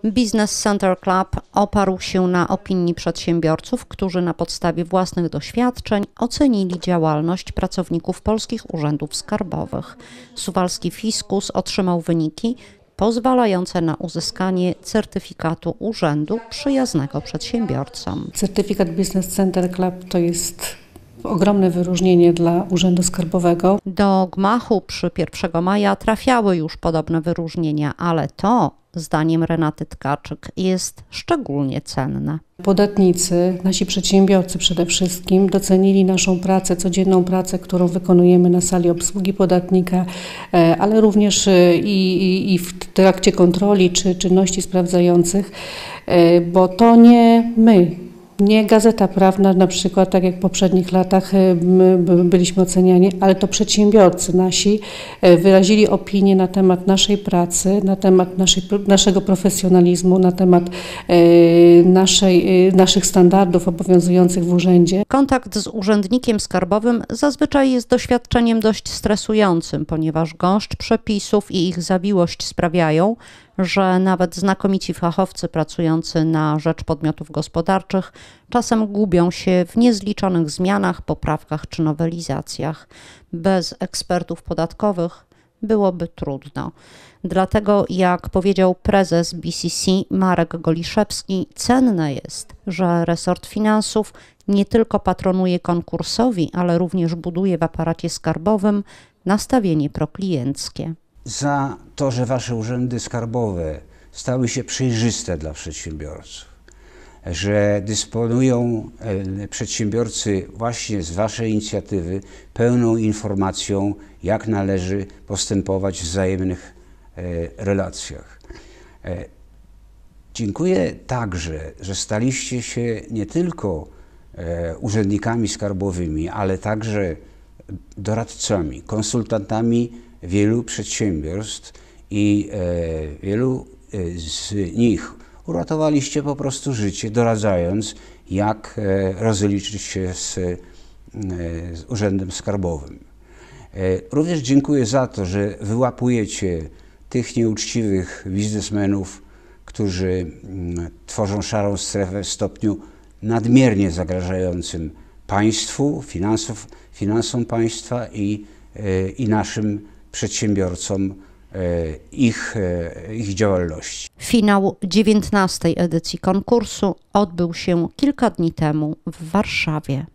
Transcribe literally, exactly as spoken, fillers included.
Business Center Club oparł się na opinii przedsiębiorców, którzy na podstawie własnych doświadczeń ocenili działalność pracowników polskich urzędów skarbowych. Suwalski Fiskus otrzymał wyniki pozwalające na uzyskanie certyfikatu urzędu przyjaznego przedsiębiorcom. Certyfikat Business Center Club to jest ogromne wyróżnienie dla Urzędu Skarbowego. Do gmachu przy pierwszego maja trafiały już podobne wyróżnienia, ale to, zdaniem Renaty Tkaczyk, jest szczególnie cenne. Podatnicy, nasi przedsiębiorcy przede wszystkim docenili naszą pracę, codzienną pracę, którą wykonujemy na sali obsługi podatnika, ale również i, i, i w trakcie kontroli czy czynności sprawdzających, bo to nie my, nie Gazeta Prawna, na przykład tak jak w poprzednich latach my byliśmy oceniani, ale to przedsiębiorcy nasi wyrazili opinię na temat naszej pracy, na temat naszej, naszego profesjonalizmu, na temat naszej, naszych standardów obowiązujących w urzędzie. Kontakt z urzędnikiem skarbowym zazwyczaj jest doświadczeniem dość stresującym, ponieważ gąszcz przepisów i ich zawiłość sprawiają, że nawet znakomici fachowcy pracujący na rzecz podmiotów gospodarczych czasem gubią się w niezliczonych zmianach, poprawkach czy nowelizacjach. Bez ekspertów podatkowych byłoby trudno. Dlatego, jak powiedział prezes B C C Marek Goliszewski, cenne jest, że resort finansów nie tylko patronuje konkursowi, ale również buduje w aparacie skarbowym nastawienie proklienckie. Za to, że wasze urzędy skarbowe stały się przejrzyste dla przedsiębiorców, że dysponują przedsiębiorcy właśnie z waszej inicjatywy pełną informacją, jak należy postępować w wzajemnych relacjach. Dziękuję także, że staliście się nie tylko urzędnikami skarbowymi, ale także doradcami, konsultantami wielu przedsiębiorstw i e, wielu e, z nich uratowaliście po prostu życie, doradzając, jak e, rozliczyć się z, e, z Urzędem Skarbowym. E, również dziękuję za to, że wyłapujecie tych nieuczciwych biznesmenów, którzy m, tworzą szarą strefę w stopniu nadmiernie zagrażającym państwu, finansów, finansom państwa i, e, i naszym przedsiębiorcom ich, ich działalności. Finał dziewiętnastej edycji konkursu odbył się kilka dni temu w Warszawie.